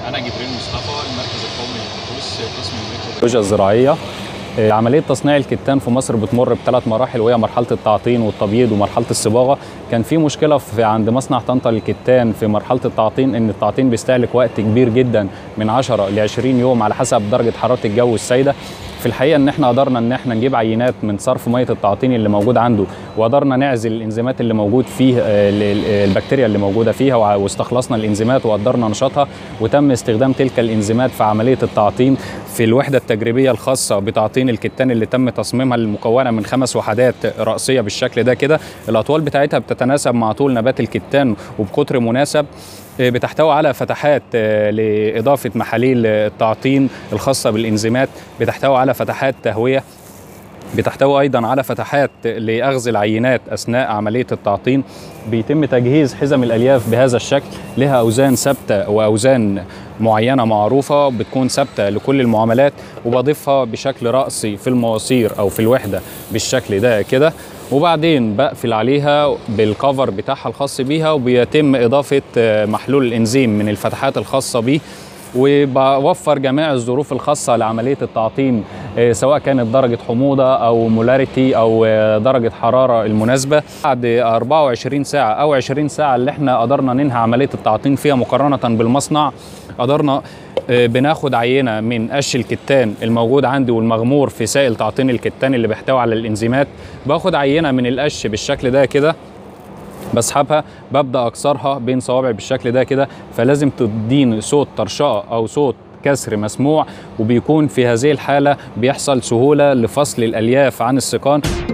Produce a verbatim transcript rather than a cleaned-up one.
أنا جبريل مصطفى، المركز القومي للبحوث قسم الميكروبيولوجيا الزراعية. عملية تصنيع الكتان في مصر بتمر بثلاث مراحل، وهي مرحلة التعطين والتبييض ومرحلة الصباغة. كان في مشكلة في عند مصنع طنطا للكتان في مرحلة التعطين، إن التعطين بيستهلك وقت كبير جدا من عشرة ل عشرين يوم على حسب درجة حرارة الجو السائدة. في الحقيقة إن إحنا قدرنا إن إحنا نجيب عينات من صرف مية التعطين اللي موجود عنده، وقدرنا نعزل الإنزيمات اللي موجود فيه، البكتيريا اللي موجودة فيها، واستخلصنا الإنزيمات وقدرنا نشاطها، وتم استخدام تلك الإنزيمات في عملية التعطين في الوحدة التجريبية الخاصة بتعطين الكتان اللي تم تصميمها، المكونة من خمس وحدات رأسية بالشكل ده كده. الأطوال بتاعتها بتتناسب مع طول نبات الكتان وبقطر مناسب. بتحتوي على فتحات لإضافة محاليل التعطين الخاصة بالإنزيمات، بتحتوي على فتحات تهوية، بتحتوي أيضا على فتحات لأخذ العينات أثناء عملية التعطين. بيتم تجهيز حزم الألياف بهذا الشكل، لها أوزان ثابتة وأوزان معينة معروفة بتكون ثابتة لكل المعاملات، وبضيفها بشكل رأسي في المواسير أو في الوحدة بالشكل ده كده، وبعدين بقفل عليها بالكفر بتاعها الخاص بيها، وبيتم إضافة محلول الإنزيم من الفتحات الخاصة بيه، وبوفر جميع الظروف الخاصة لعملية التعطين، سواء كانت درجة حموضة أو مولاريتي أو درجة حرارة المناسبة. بعد أربعة وعشرين ساعة أو عشرين ساعة اللي احنا قدرنا ننهي عملية التعطين فيها مقارنة بالمصنع، قدرنا بناخد عينة من قش الكتان الموجود عندي والمغمور في سائل تعطين الكتان اللي بيحتوي على الإنزيمات. باخد عينة من القش بالشكل ده كده، بسحبها، ببدأ أكسرها بين صوابعي بالشكل ده كده، فلازم تديني صوت طرشقة أو صوت كسر مسموع، وبيكون في هذه الحالة بيحصل سهولة لفصل الألياف عن السقان.